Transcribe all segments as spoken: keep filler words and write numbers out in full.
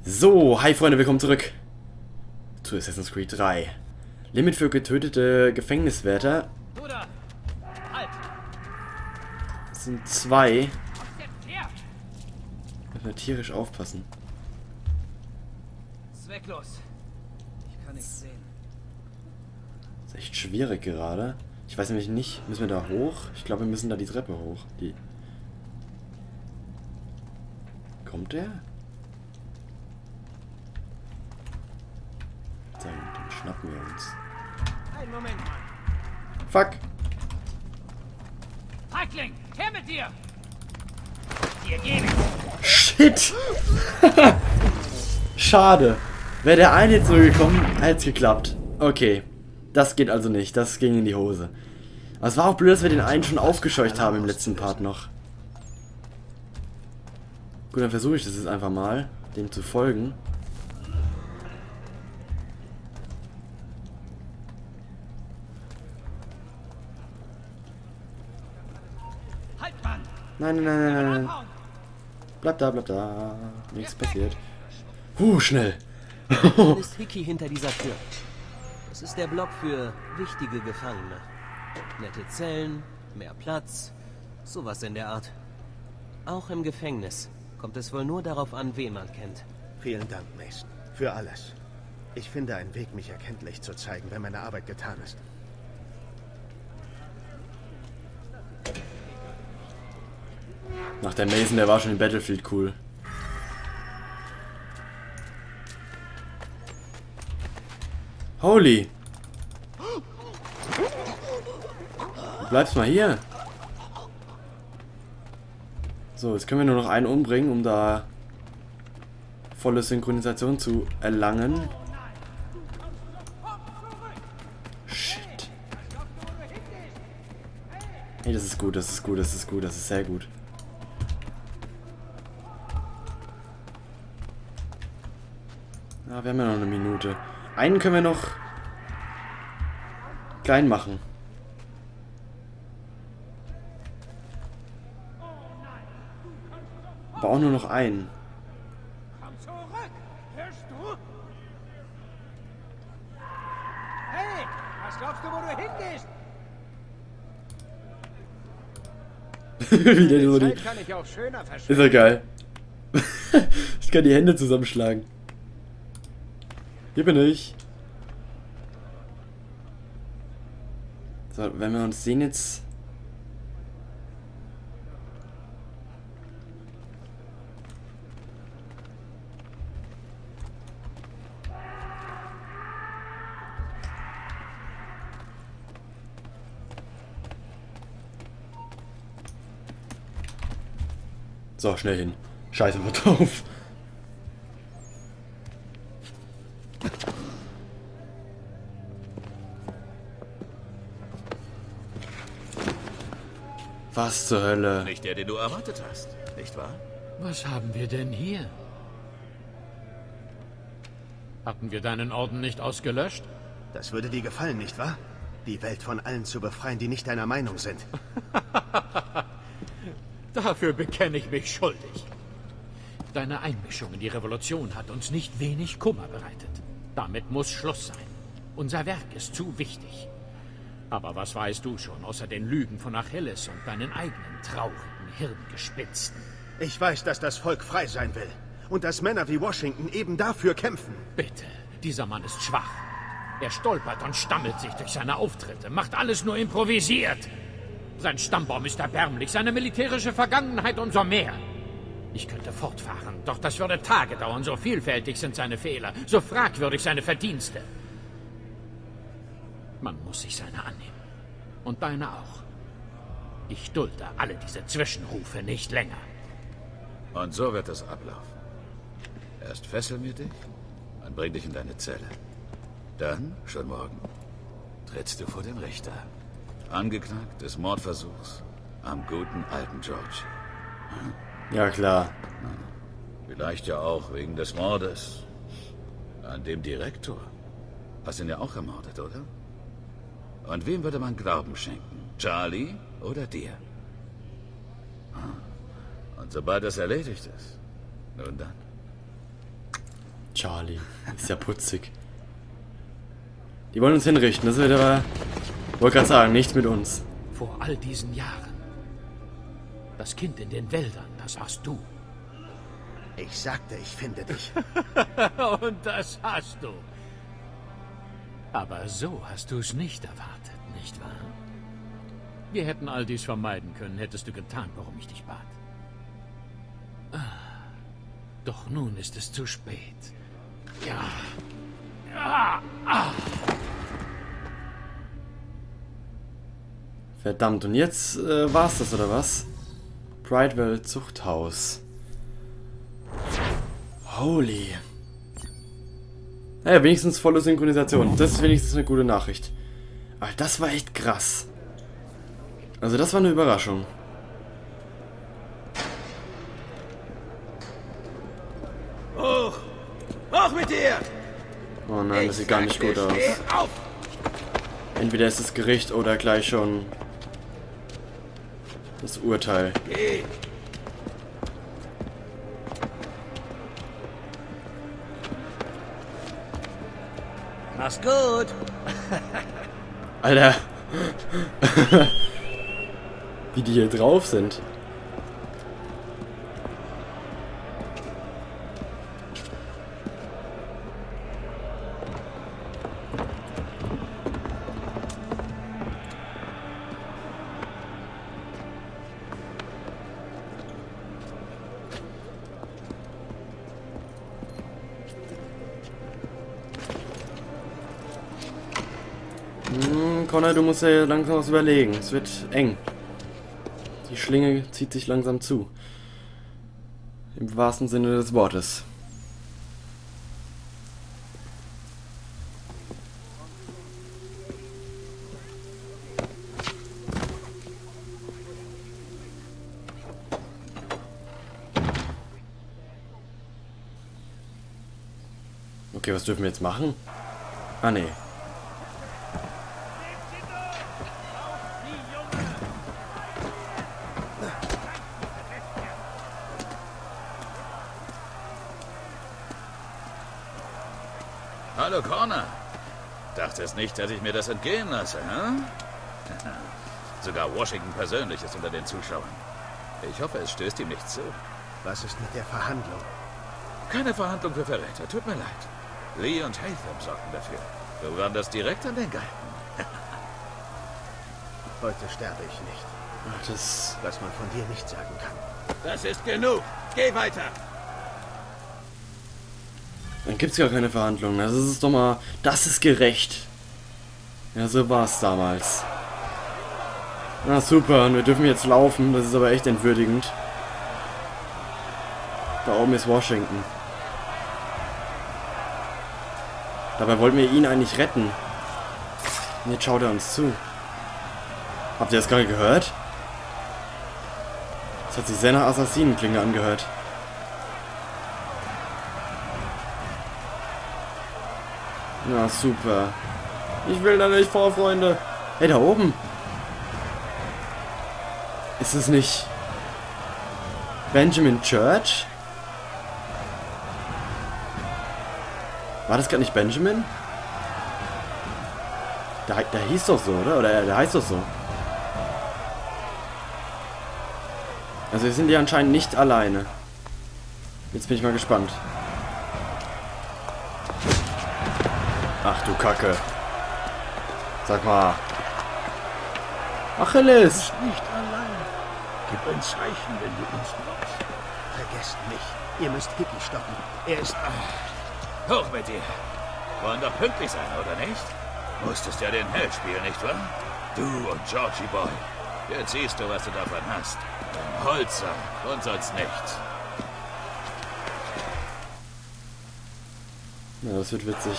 So, hi Freunde, willkommen zurück zu Assassin's Creed drei. Limit für getötete Gefängniswärter. Bruder, halt! Das sind zwei. Müssen wir tierisch aufpassen. Zwecklos. Ich kann nichts sehen. Das ist echt schwierig gerade. Ich weiß nämlich nicht, müssen wir da hoch? Ich glaube, wir müssen da die Treppe hoch. Die. Kommt der? Dann, dann schnappen wir uns. Einen Moment mal. Fuck! Feigling, her mit dir! Dir gehen! Shit! Schade. Wäre der eine jetzt so gekommen, hätte es geklappt. Okay. Das geht also nicht. Das ging in die Hose. Aber es war auch blöd, dass wir den einen schon aufgescheucht haben im letzten Part noch. Gut, dann versuche ich das jetzt einfach mal, dem zu folgen. Halt, Mann! Nein, nein, nein, nein, nein. Bleib da, bleib da. Nichts passiert. Huh, schnell. Dann ist Hickey hinter dieser Tür. Das ist der Block für wichtige Gefangene. Nette Zellen, mehr Platz, sowas in der Art. Auch im Gefängnis kommt es wohl nur darauf an, wen man kennt. Vielen Dank, Mason, für alles. Ich finde einen Weg, mich erkenntlich zu zeigen, wenn meine Arbeit getan ist. Nach der Mason, der war schon in Battlefield cool. Holy! Du bleibst mal hier. So, jetzt können wir nur noch einen umbringen, um da volle Synchronisation zu erlangen. Shit. Hey, das ist gut, das ist gut, das ist gut, das ist sehr gut. Ah, wir haben ja noch eine Minute. Einen können wir noch klein machen. Aber auch nur noch einen. Komm zurück! Hörst du? Hey! Was glaubst du, wo du hingehst? Wieder so die. Kann ich auch schöner Ist verschwinden. ja geil. Ich kann die Hände zusammenschlagen. Hier bin ich. So, wenn wir uns sehen jetzt. So, schnell hin. Scheiße, mal drauf. Was zur Hölle? Nicht der, den du erwartet hast, nicht wahr? Was haben wir denn hier? Hatten wir deinen Orden nicht ausgelöscht? Das würde dir gefallen, nicht wahr? Die Welt von allen zu befreien, die nicht deiner Meinung sind. Dafür bekenne ich mich schuldig. Deine Einmischung in die Revolution hat uns nicht wenig Kummer bereitet. Damit muss Schluss sein. Unser Werk ist zu wichtig. Aber was weißt du schon, außer den Lügen von Achilles und deinen eigenen traurigen Hirngespitzen? Ich weiß, dass das Volk frei sein will. Und dass Männer wie Washington eben dafür kämpfen. Bitte, dieser Mann ist schwach. Er stolpert und stammelt sich durch seine Auftritte, macht alles nur improvisiert. Sein Stammbaum ist erbärmlich, seine militärische Vergangenheit umso mehr. Ich könnte fortfahren, doch das würde Tage dauern, so vielfältig sind seine Fehler, so fragwürdig seine Verdienste. Man muss sich seiner annehmen. Und deine auch. Ich dulde alle diese Zwischenrufe nicht länger. Und so wird es ablaufen. Erst fesseln wir dich, dann bring dich in deine Zelle. Dann, schon morgen, trittst du vor den Richter. Angeklagt des Mordversuchs am guten alten George. Hm? Ja, klar. Vielleicht ja auch wegen des Mordes an dem Direktor. Hast ihn ja auch ermordet, oder? Und wem würde man Glauben schenken? Charlie oder dir? Und sobald das erledigt ist, nun dann. Charlie. Ist ja putzig. Die wollen uns hinrichten. Das wird aber... Wollte gerade sagen, nichts mit uns. Vor all diesen Jahren. Das Kind in den Wäldern, das warst du. Ich sagte, ich finde dich. Und das hast du. Aber so hast du es nicht erwartet, nicht wahr? Wir hätten all dies vermeiden können, hättest du getan, warum ich dich bat. Doch nun ist es zu spät. Ja. Ja. Ah. Verdammt, und jetzt äh, war's das, oder was? Bridewell Zuchthaus. Holy. Naja, wenigstens volle Synchronisation. Das ist wenigstens eine gute Nachricht. Aber das war echt krass. Also das war eine Überraschung. Hoch! Hoch mit dir! Oh nein, das sieht gar nicht gut aus. Entweder ist das Gericht oder gleich schon das Urteil. Geh! Mach's gut! Alter. Wie die hier drauf sind. Hm, Connor, du musst ja langsam was überlegen. Es wird eng. Die Schlinge zieht sich langsam zu. Im wahrsten Sinne des Wortes. Okay, was dürfen wir jetzt machen? Ah, nee. Hallo, Connor. Dachtest nicht, dass ich mir das entgehen lasse, hm? Sogar Washington persönlich ist unter den Zuschauern. Ich hoffe, es stößt ihm nicht zu. Was ist mit der Verhandlung? Keine Verhandlung für Verräter, tut mir leid. Lee und Hatham sorgten dafür. Wir waren das direkt an den Galgen. Heute sterbe ich nicht. Ach, das... Was man von dir nicht sagen kann. Das ist genug. Geh weiter. Dann gibt's gar keine Verhandlungen. Also das ist doch mal... Das ist gerecht. Ja, so war's damals. Na super, und wir dürfen jetzt laufen. Das ist aber echt entwürdigend. Da oben ist Washington. Dabei wollten wir ihn eigentlich retten. Und jetzt schaut er uns zu. Habt ihr das gerade gehört? Das hat sich sehr nach Assassinenklinge angehört. Na super. Ich will da nicht vor, Freunde. Hey, da oben. Ist es nicht Benjamin Church? War das gerade nicht Benjamin? Der, der hieß doch so, oder? Oder der heißt doch so. Also wir sind ja anscheinend nicht alleine. Jetzt bin ich mal gespannt. Ach du Kacke. Sag mal. Achilles! Nicht allein. Gib ein Zeichen, wenn du uns brauchst. Vergesst mich. Ihr müsst Hickey stoppen. Er ist... Hoch mit dir. Wollen doch pünktlich sein, oder nicht? Musstest ja den Held spielen, nicht wahr? Du und Georgie Boy. Jetzt siehst du, was du davon hast. Ein Holzer und sonst nichts. Ja, das wird witzig.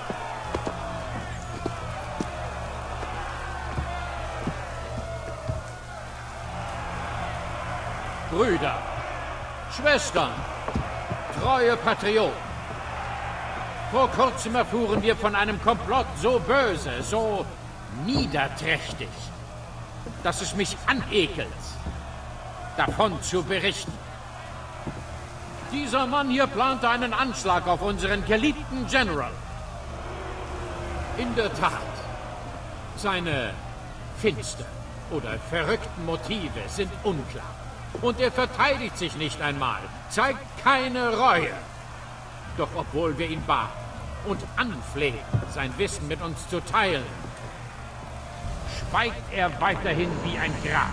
Brüder, Schwestern, treue Patrioten. Vor kurzem erfuhren wir von einem Komplott so böse, so niederträchtig, dass es mich anekelt, davon zu berichten. Dieser Mann hier plante einen Anschlag auf unseren geliebten General. In der Tat. Seine finster oder verrückten Motive sind unklar. Und er verteidigt sich nicht einmal, zeigt keine Reue. Doch obwohl wir ihn baten und anflehen, sein Wissen mit uns zu teilen, schweigt er weiterhin wie ein Grab.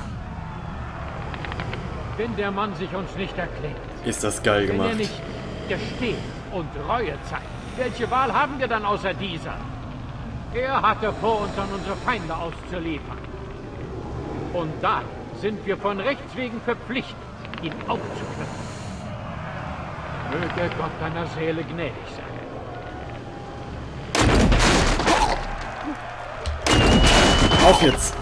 Wenn der Mann sich uns nicht erklärt, ist das geil gemacht. wenn er nicht gesteht und Reue zeigt, welche Wahl haben wir dann außer dieser? Er hatte vor, uns an unsere Feinde auszuliefern. Und da sind wir von Rechts wegen verpflichtet, ihn aufzuknüpfen. Möge Gott deiner Seele gnädig sein. Auf jetzt!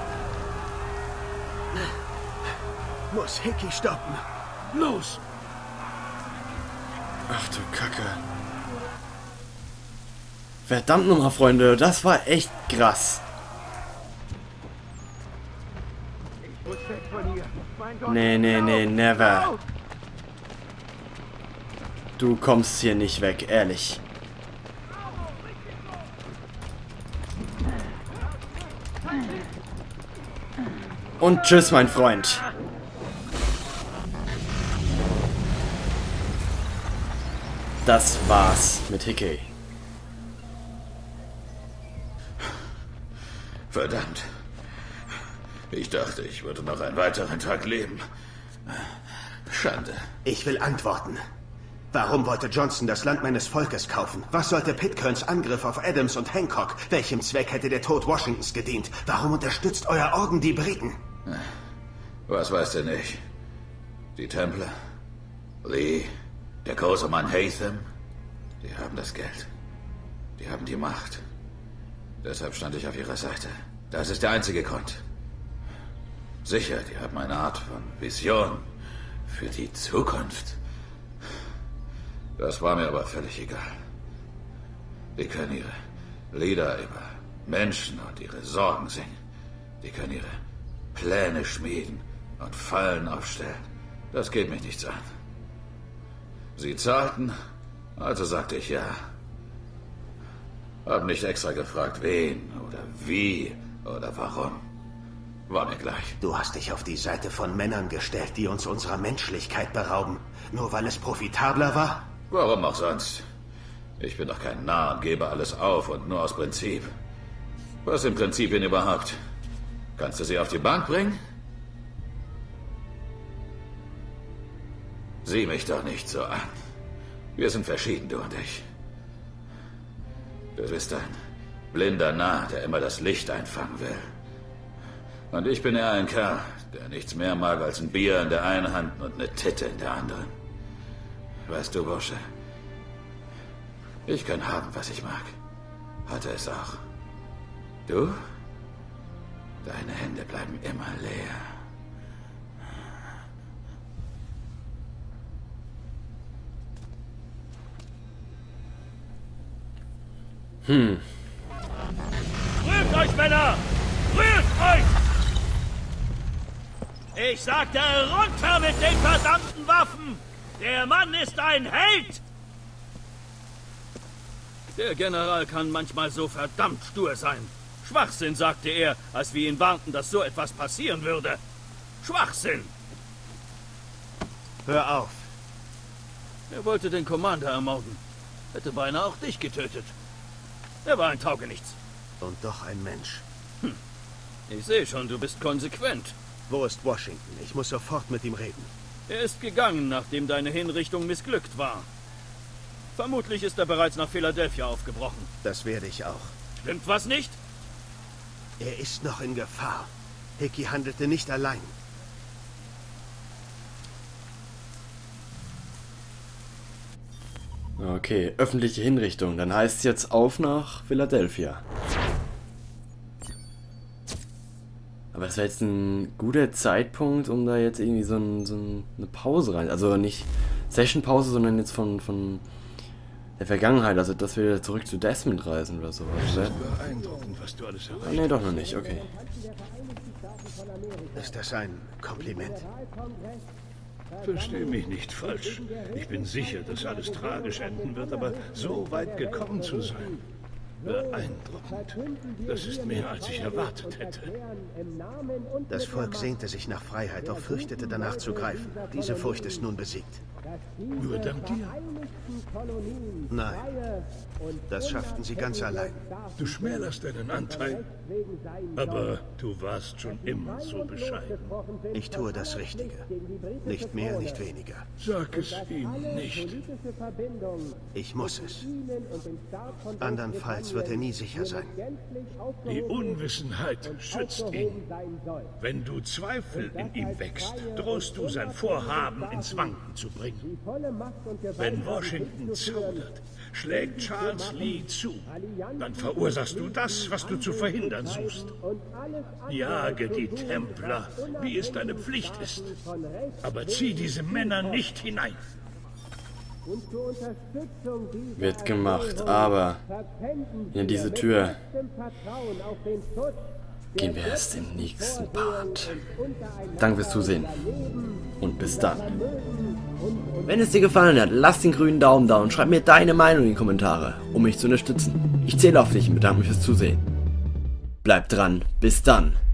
Muss Hickey stoppen. Los! Ach du Kacke. Verdammt nochmal, Freunde, das war echt krass. Nee, nee, nee, never. Du kommst hier nicht weg, ehrlich. Und tschüss, mein Freund. Das war's mit Hickey. Verdammt. Ich dachte, ich würde noch einen weiteren Tag leben. Schande. Ich will antworten. Warum wollte Johnson das Land meines Volkes kaufen? Was sollte Pitcairns Angriff auf Adams und Hancock? Welchem Zweck hätte der Tod Washingtons gedient? Warum unterstützt euer Orden die Briten? Was weißt du nicht? Die Templer? Lee? Der große Mann Hatham? Die haben das Geld. Die haben die Macht. Deshalb stand ich auf ihrer Seite. Das ist der einzige Grund. Sicher, die haben eine Art von Vision für die Zukunft. Das war mir aber völlig egal. Die können ihre Lieder über Menschen und ihre Sorgen singen. Die können ihre Pläne schmieden und Fallen aufstellen. Das geht mich nichts an. Sie zahlten, also sagte ich ja. Hab nicht extra gefragt, wen oder wie oder warum. War mir gleich. Du hast dich auf die Seite von Männern gestellt, die uns unserer Menschlichkeit berauben. Nur weil es profitabler war? Warum auch sonst? Ich bin doch kein Narr und gebe alles auf und nur aus Prinzip. Was sind Prinzipien überhaupt? Kannst du sie auf die Bank bringen? Sieh mich doch nicht so an. Wir sind verschieden, du und ich. Du bist ein blinder Narr, der immer das Licht einfangen will. Und ich bin eher ein Kerl, der nichts mehr mag als ein Bier in der einen Hand und eine Titte in der anderen. Weißt du, Bursche, ich kann haben, was ich mag. Hatte es auch. Du? Deine Hände bleiben immer leer. Hm. Rührt euch, Männer! Rührt euch! Ich sagte, runter mit den verdammten Waffen! Der Mann ist ein Held! Der General kann manchmal so verdammt stur sein. Schwachsinn, sagte er, als wir ihn warnten, dass so etwas passieren würde. Schwachsinn! Hör auf. Er wollte den Commander ermorden. Hätte beinahe auch dich getötet. Er war ein Taugenichts. Und doch ein Mensch. Hm. Ich sehe schon, du bist konsequent. Wo ist Washington? Ich muss sofort mit ihm reden. Er ist gegangen, nachdem deine Hinrichtung missglückt war. Vermutlich ist er bereits nach Philadelphia aufgebrochen. Das werde ich auch. Stimmt was nicht? Er ist noch in Gefahr. Hickey handelte nicht allein. Okay, öffentliche Hinrichtung. Dann heißt es jetzt auf nach Philadelphia. Aber das wäre jetzt ein guter Zeitpunkt, um da jetzt irgendwie so, ein, so eine Pause rein. Also nicht Session-Pause, sondern jetzt von, von der Vergangenheit. Also dass wir zurück zu Desmond reisen oder sowas. Das ist beeindruckend, was du alles erreicht hast. Ah, nee, doch noch nicht. Okay. Ist das ein Kompliment? Versteh mich nicht falsch. Ich bin sicher, dass alles tragisch enden wird, aber so weit gekommen zu sein, beeindruckend. Das ist mehr, als ich erwartet hätte. Das Volk sehnte sich nach Freiheit, doch fürchtete danach zu greifen. Diese Furcht ist nun besiegt. Nur dank dir? Nein, das schafften sie ganz allein. Du schmälerst deinen Anteil, aber du warst schon immer so bescheiden. Ich tue das Richtige. Nicht mehr, nicht weniger. Sag es ihm nicht. Ich muss es. Andernfalls wird er nie sicher sein. Die Unwissenheit schützt ihn. Wenn du Zweifel in ihm wächst, drohst du sein Vorhaben ins Wanken zu bringen. Wenn Washington zaudert, schlägt Charles Lee zu, dann verursachst du das, was du zu verhindern suchst. Jage die Templer, wie es deine Pflicht ist. Aber zieh diese Männer nicht hinein. Wird gemacht, aber in diese Tür gehen wir erst im nächsten Part. Danke fürs Zusehen und bis dann. Wenn es dir gefallen hat, lass den grünen Daumen da und schreib mir deine Meinung in die Kommentare, um mich zu unterstützen. Ich zähle auf dich und bedanke mich fürs Zusehen. Bleib dran, bis dann.